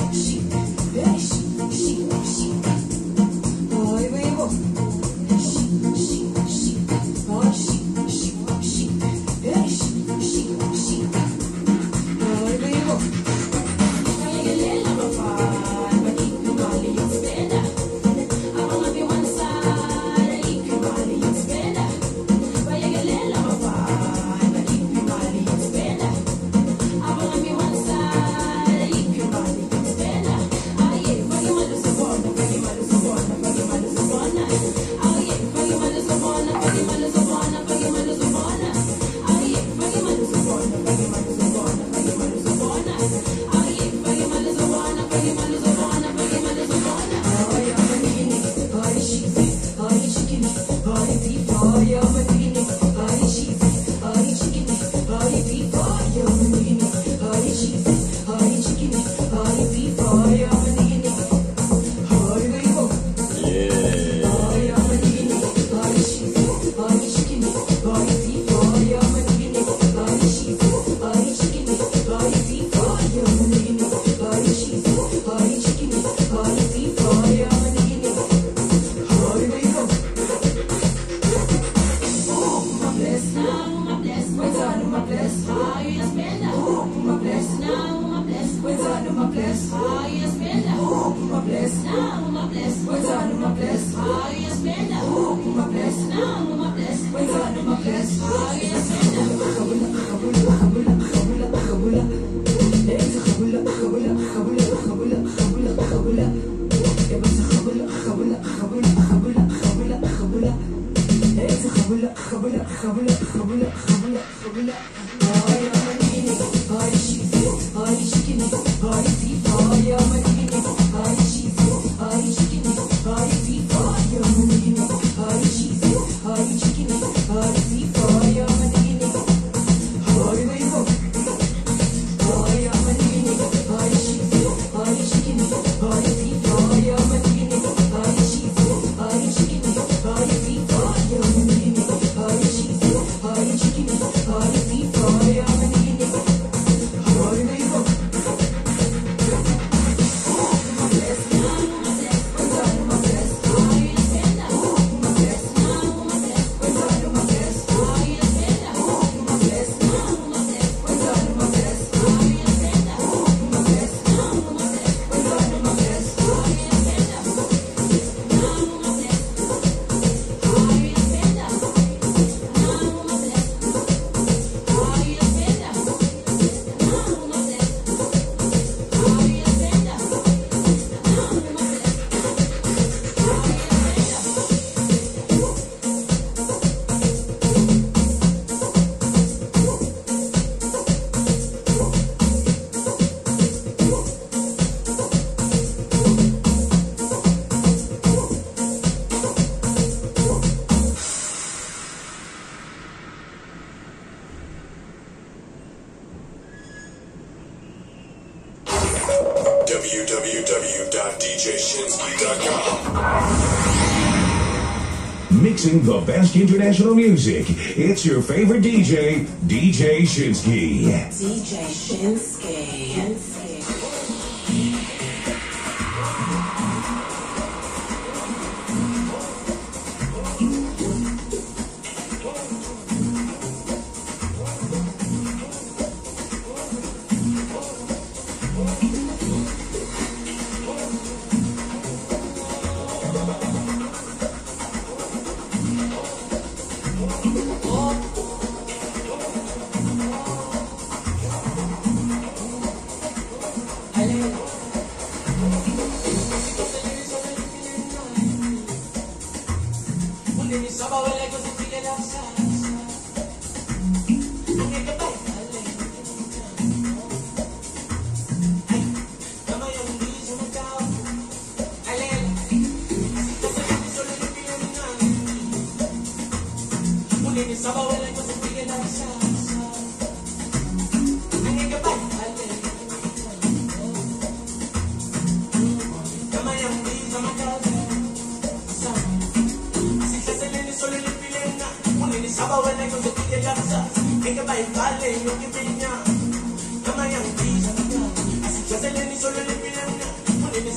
Mixing the best international music. It's your favorite DJ, DJ Shinsky. DJ Shinsky. Kama yang bisa, asik saja ni solo le piden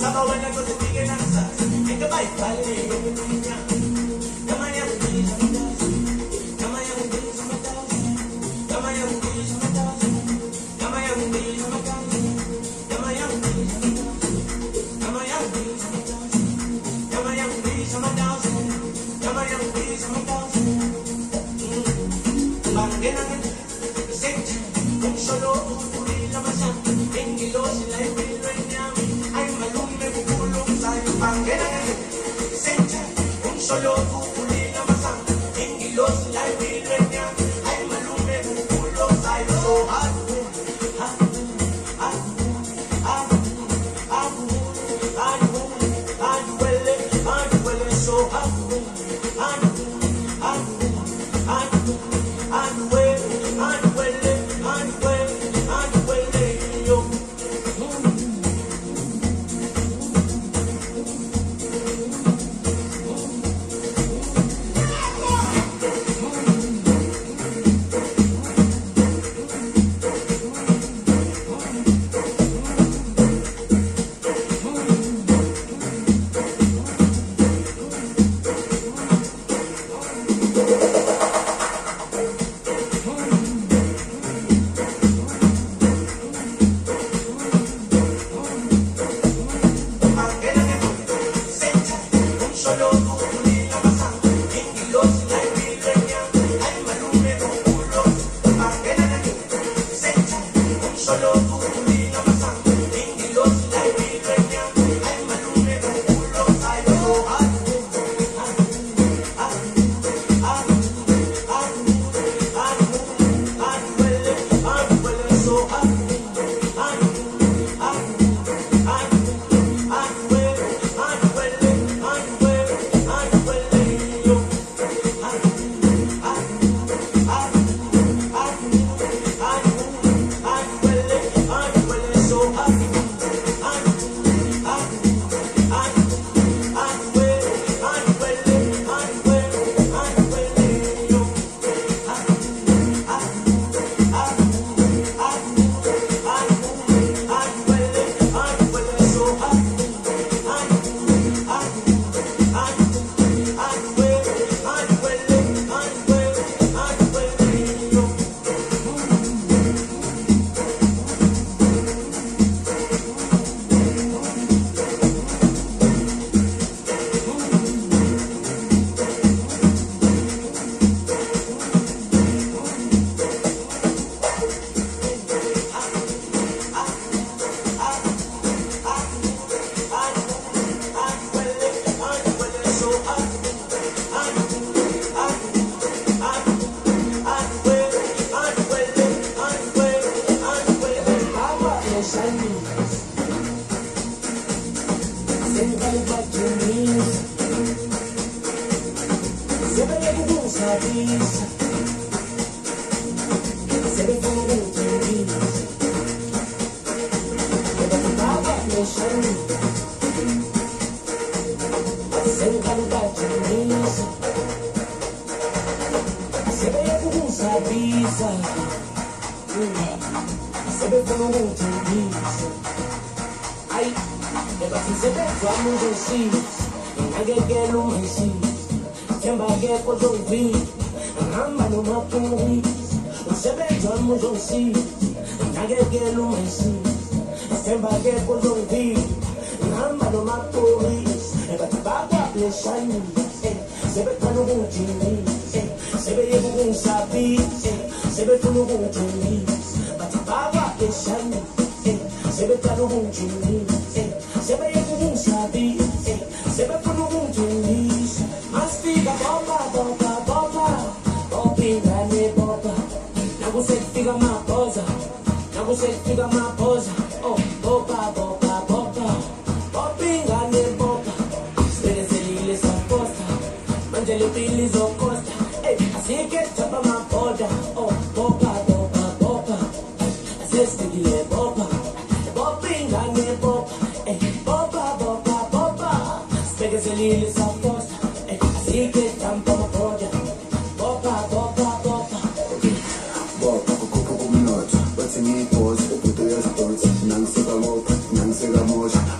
Nang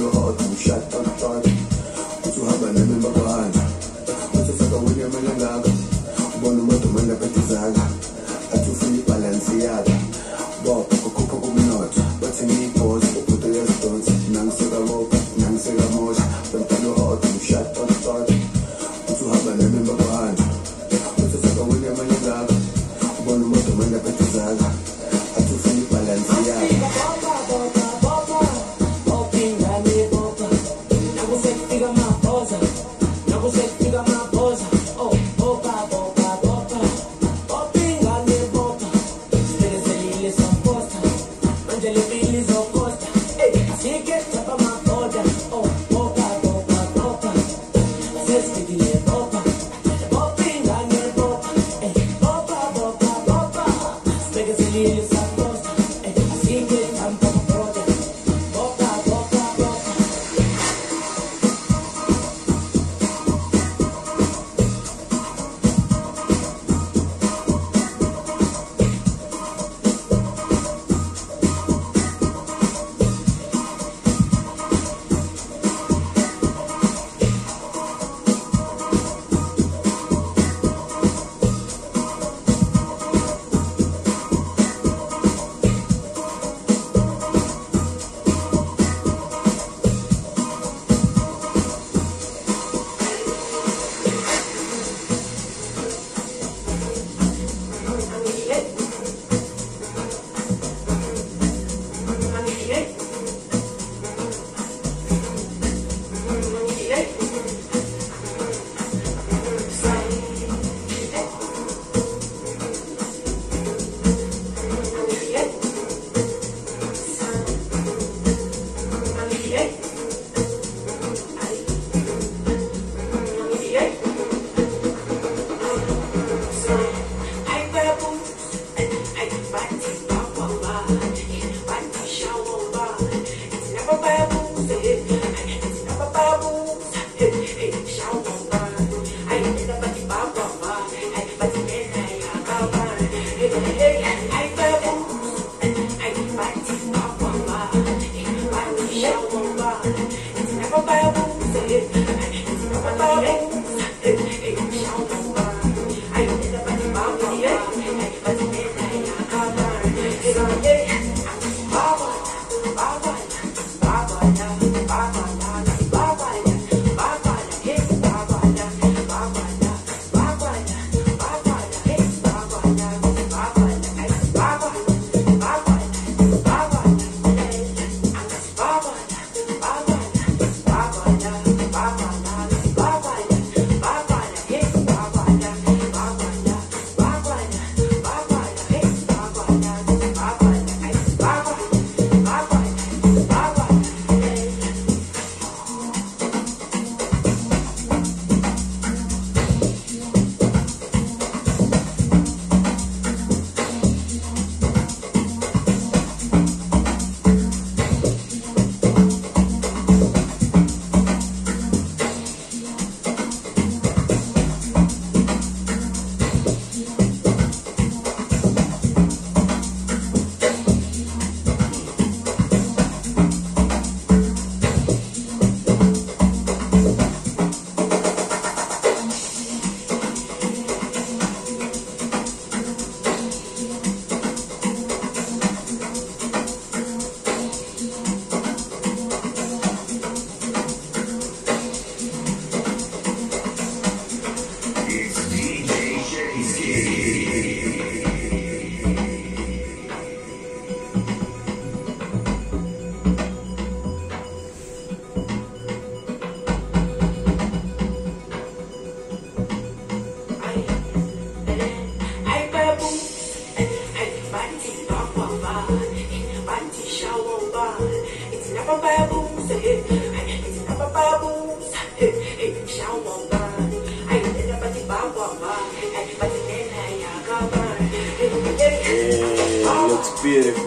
Beautiful.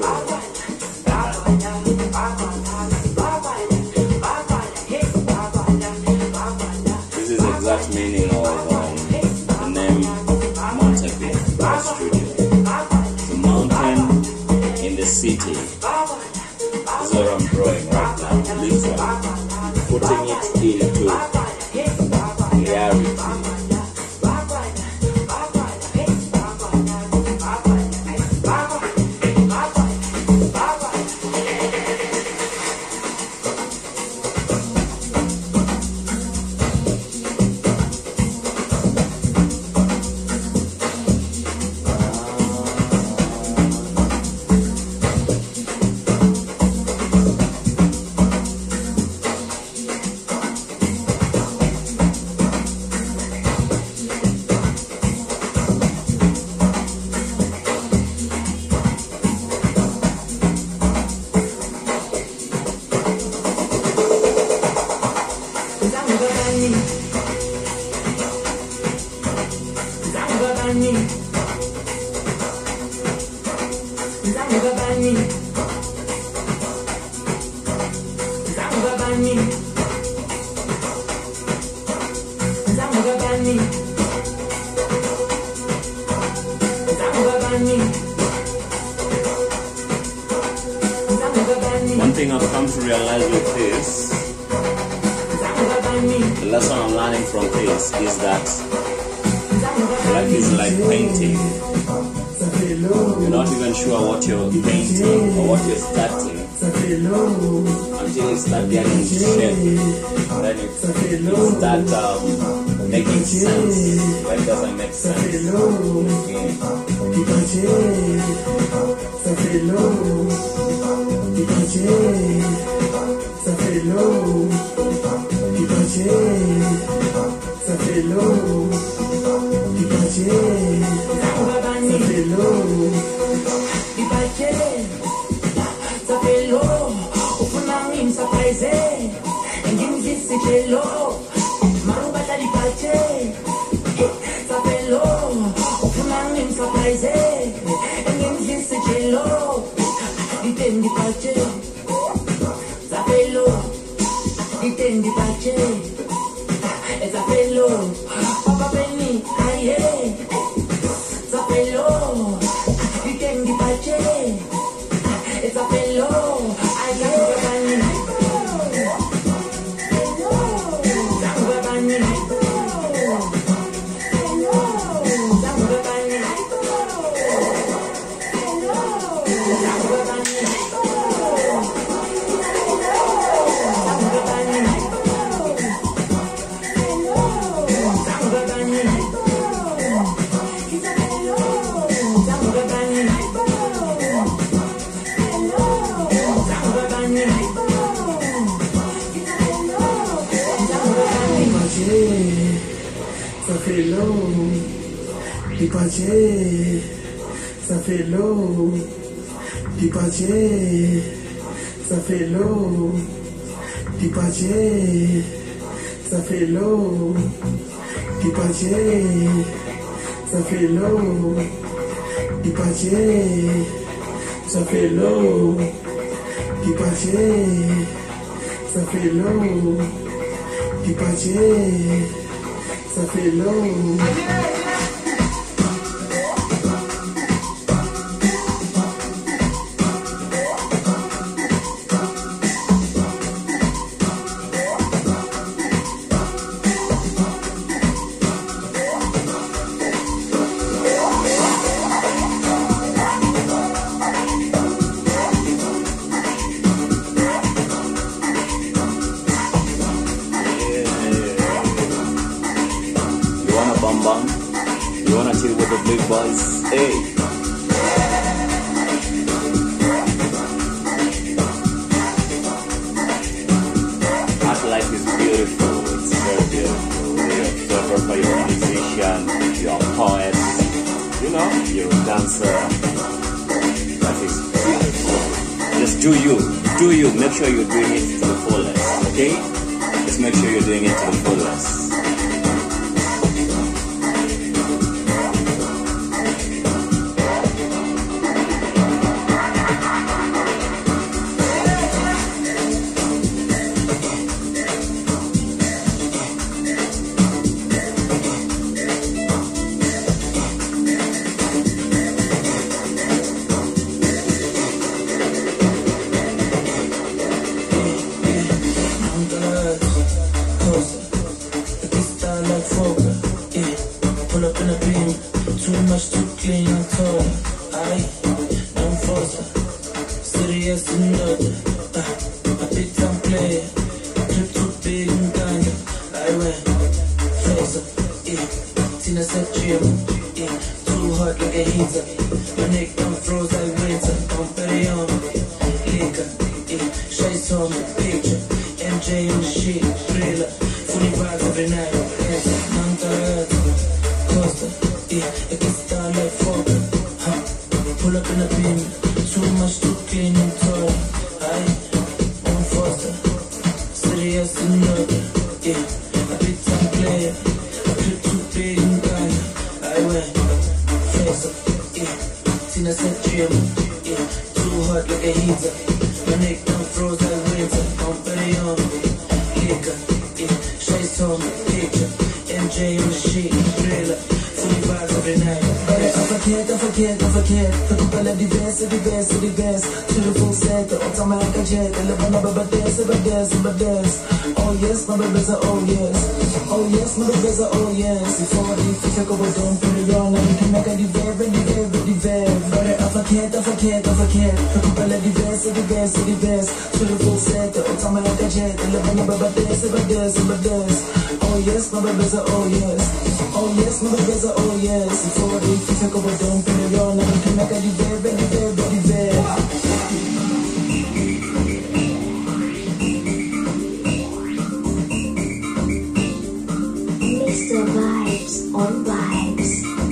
This is the exact meaning of the name Monteville Studio. The mountain in the city is what I'm growing right now. literally putting it into reality. One thing I've come to realize with this, the lesson I'm learning from this is that life is like painting. You're not even sure what you're painting or what you're starting until you start getting shape. Then you start making sense. Life doesn't make sense. Ça fait l'eau, Pipaché, ça fait l'eau, Pipaché, ça fait l'eau, Pipaché, ça fait l'eau, Pipaché, ça fait l'eau, Pipaché, ça fait l'eau, Pipaché, ça fait l'eau. You wanna chill with the big boys? Hey! Art life is beautiful, it's very beautiful. You're a photographer, you're a musician, you're a poet, you know, you're a dancer. Life is beautiful. Just do you, make sure you're doing it to the fullest, okay? Just make sure you're doing it to the fullest. hurt. Closer, it gets down like Fogger. Yeah, pull up in a beam, too much too clean, I'm taller. Aye, I'm forcer, serious to know. A big time player, trip too big and ganja. I went closer, yeah. Tina said dream, yeah. Too hot like a heater. My neck don't froze like winter. I'm very on liquor, yeah. Shades on the picture, MJ in the shit, thriller. Fully vibes every night, yes. Mountain Costa, yeah. It gets down like Fogger, huh. Pull up in a beam, too much too clean and tall. Aye, I'm Foster, serious to know, yeah. A big time player, a trip too big and ganja. I went closer, yeah. Tina said dream, yeah. Too hot like a heater. My neck don't froze like winter. I'm very on liquor, yeah. Shades on the picture, MJ in the shit, thriller. Fully vibes every night. Don't forget. The couple of the best. To the full set, the automatic jet. The level of a dance. Oh yes, my babies are oh yes. Oh yes, my babies are oh yes. Before the take over, don't put it on. And you can make a the verb. But don't forget. The couple of the best. To the full set, the automatic jet. The level of a dance. Oh yes, my babies are oh yes. Oh yes, my babies are oh yes. Before the take over, don't put it on. And you can make a the verb. Mr. Vibes on Vibes.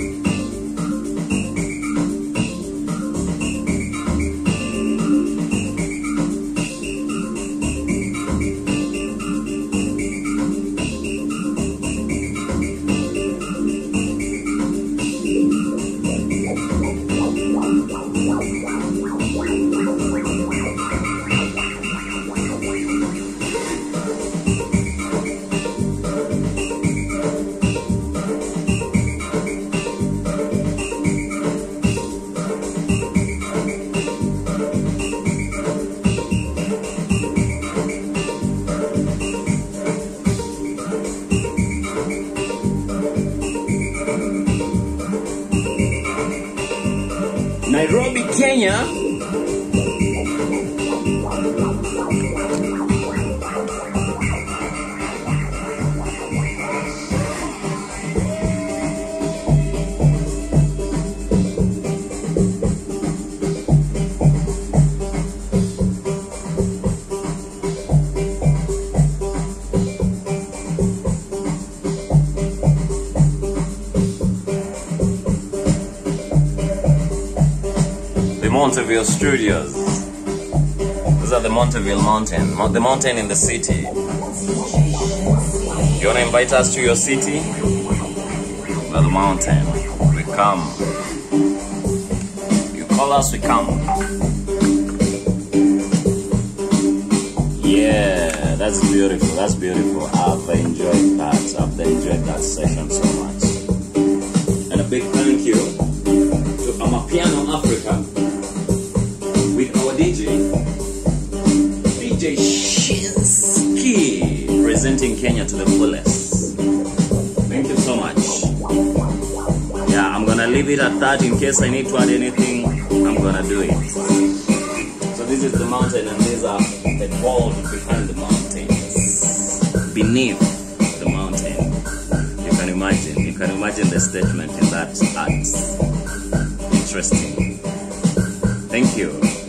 Nairobi, Kenya. Monteville Studios. These are the Monteville Mountain. The mountain in the city. You want to invite us to your city? Well, the mountain. We come. You call us, we come. Yeah, that's beautiful. That's beautiful. I've enjoyed that session so much. And a big thank you to Amapiano Africa. With our DJ Shinsky, presenting Kenya to the fullest. Thank you so much. Yeah, I'm gonna leave it at that. In case I need to add anything, I'm gonna do it. So this is the mountain, and these are the gold behind the mountains, beneath the mountain. You can imagine the statement in that art. Interesting. Thank you.